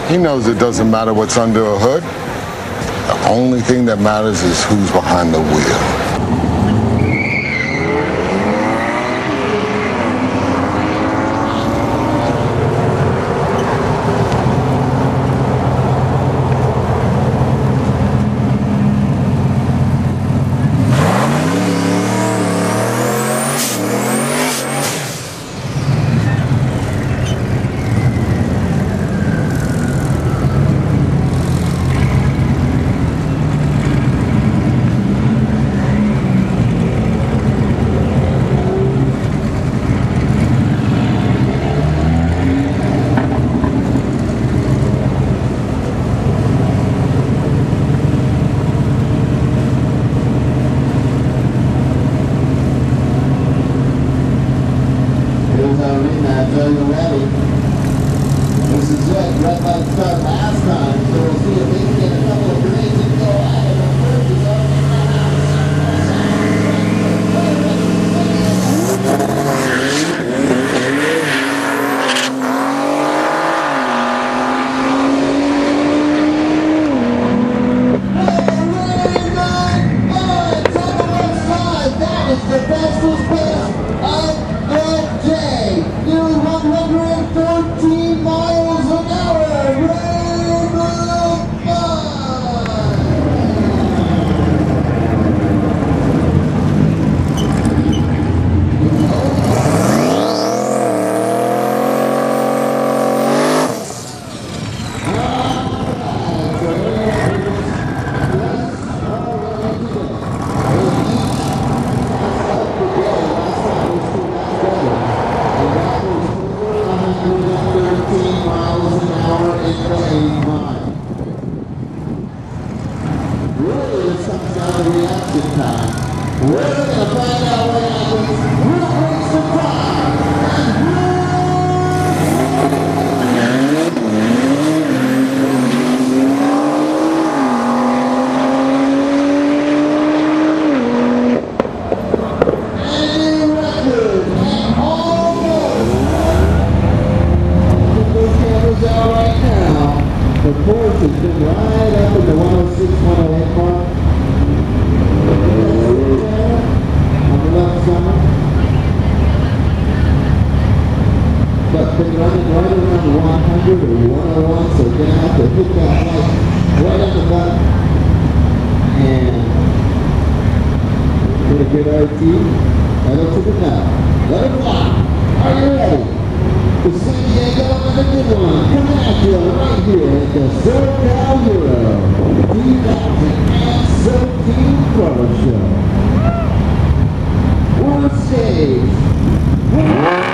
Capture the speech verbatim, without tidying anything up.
He knows it doesn't matter what's under a hood. The only thing that matters is who's behind the wheel. Ready. This is it. Red light start last time, so we'll see if they can get a couple of grenades and go at it. The first is up in the house. That is the fastest pace of the day. Nearly one hundred fourteen miles an hour. Rainbow miles an hour in the eighth mile. Really, this comes down to reaction time. We're going to find out what happens. We'll race the time. And a record at almost. Out right now. The Porsche has been right up in the one oh six, one oh eight mark. On the left side. But been running right around one hundred or one oh one, so gonna have to hit that light right on the button. And get a good R T. Right up to the top. Let it fly. Are you ready? The San Diego and the good one coming at you right here at the SoCal Euro two thousand seventeen Porsche. On stage.